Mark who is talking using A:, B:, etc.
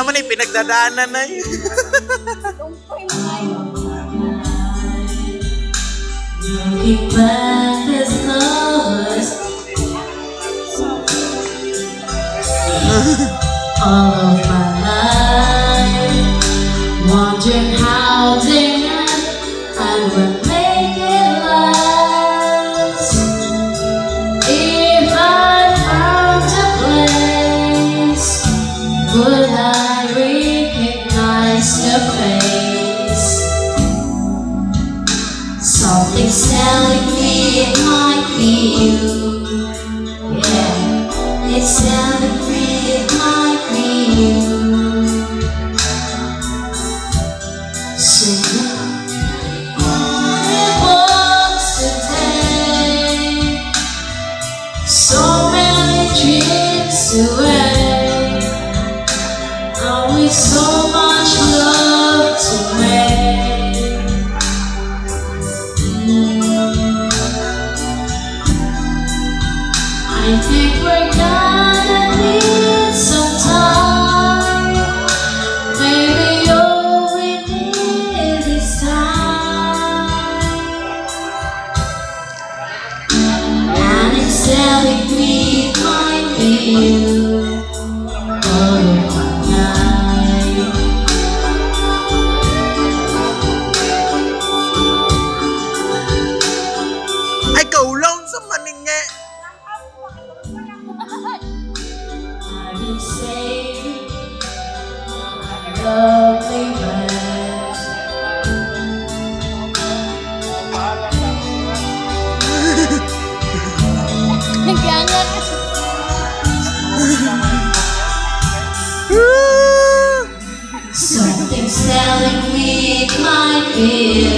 A: naman eh, pinagdadaanan na yun.
B: Looking back as lovers, all of my life, wondering how they end and would make it last. If I found a place, would I recognize the face? Something's telling me it might be you. Yeah, it's telling me it might be you. So it was today, so many trips away, and with so much love to make. I think we're gonna need some time. Maybe all we need is time. And it's telling me it might be you.
A: Ay, kaulaw sa maning nga.
B: I can say lovely words. Something's telling me it might be